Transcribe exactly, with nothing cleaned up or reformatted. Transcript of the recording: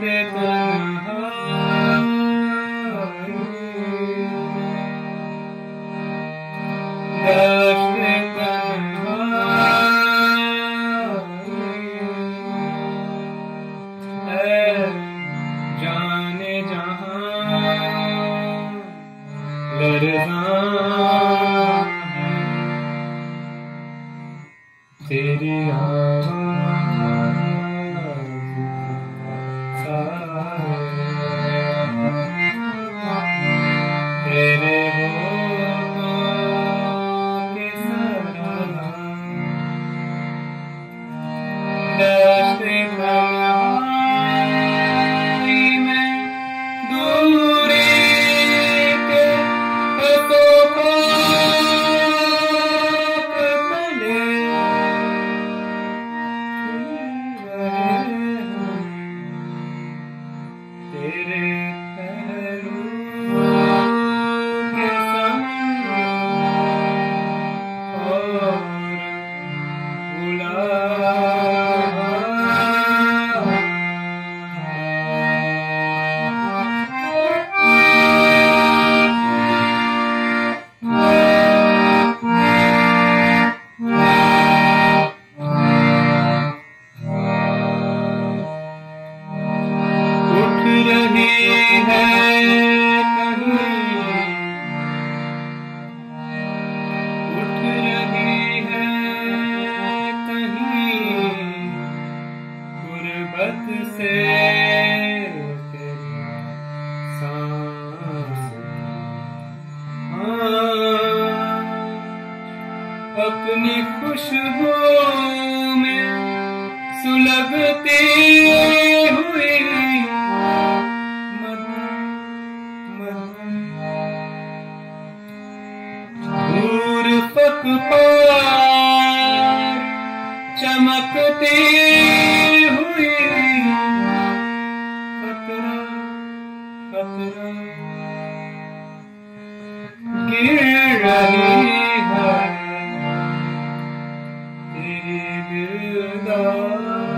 जहां लाrzaan तेरी आवाज साये तेरे honthon के सराब dasht-e-tanhai में duri के khas-o-khaak तले तेरे पहलू के सामन और गुलाब उठ रही है कहीं उठ रही है कहीं qurbat से तेरी सांस आँच अपनी खुशबू में सुलगती हुई दूर फक पार चमकती हुई खतरा खतरा गिर रही है तेरी दिलदार